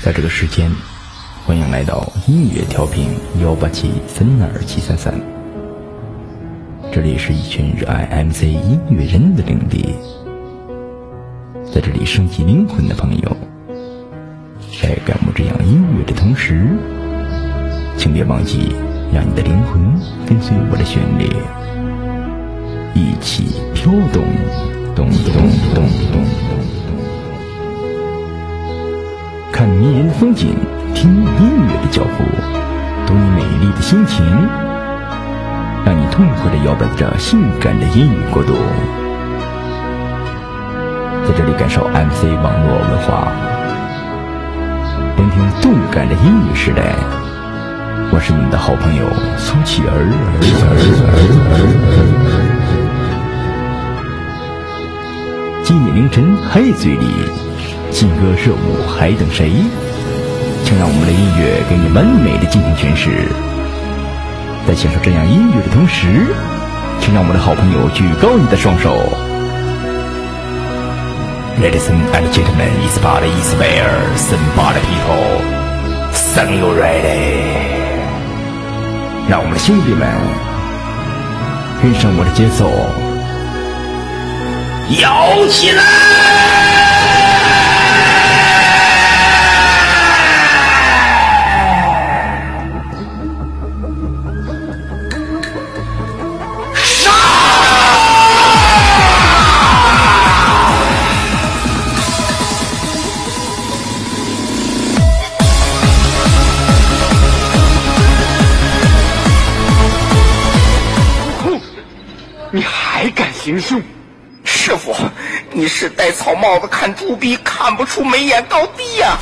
在这个时间，欢迎来到音乐调频187-32733，这里是一群热爱 MC 音乐人的领地，在这里升级灵魂的朋友，在感悟这样音乐的同时，请别忘记让你的灵魂跟随我的旋律，一起飘动，动动动动动。看迷人的风景，听音乐的脚步，读你美丽的心情，让你痛快地摇摆着性感的音乐国度。在这里感受 MC 网络文化，聆听动感的音乐时代。我是你们的好朋友苏乞儿。今夜凌晨还嘴里，劲歌热舞还等谁？请让我们的音乐给你完美的进行诠释。在享受这样音乐的同时，请让我们的好朋友举高你的双手。Ladies and gentlemen, it's party is where somebody people sing you ready。让我们的兄弟们跟上我的节奏，摇起来！ 你还敢行凶？师傅，你是戴草帽子看猪逼，看不出眉眼高低呀！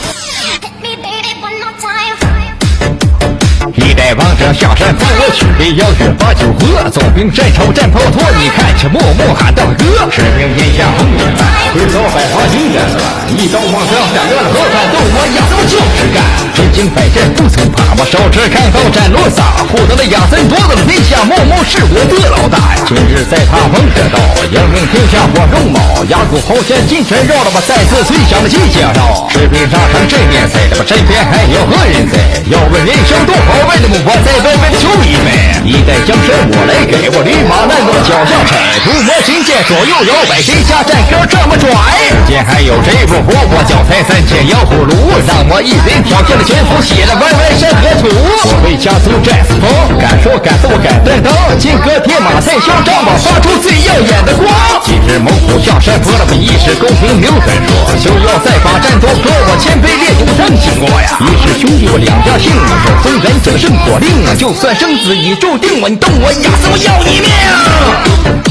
一代王者下山扶我去北遥远把酒喝，走兵战朝战炮托，你看这默默喊道哥，士兵眼下红眼饭，回走百花金战乱，一刀往上下乱了河汉斗我亚瑟就是干，身经百战不曾怕，我手持砍刀斩罗撒，获得了亚森夺得了天下，默默是我的老大呀！今日在他王者道，扬名天下我荣茂，牙骨豪仙金拳绕了我再次最响的金甲刀，士兵上场正面赛，我身边还有何人在？要问人生多好，为了我再问问求一枚，一代江山我来给，我驴马难我脚下踩，图魔琴剑左右摇摆，谁家战歌这么拽？世间还有谁不服我脚踩3000摇葫芦，让我一人挑战了全府，写了歪歪山河图。我为家族战死风，敢说敢做敢担当，金戈铁马太嚣张，我发出最耀眼的光。今日猛虎下山坡了，我一时公平刘敢说，休要再把战斗和我谦卑烈度争经过呀！一是兄弟我两家姓，手中人这个圣火令，就算生死已注定，我你动我亚瑟我要你命！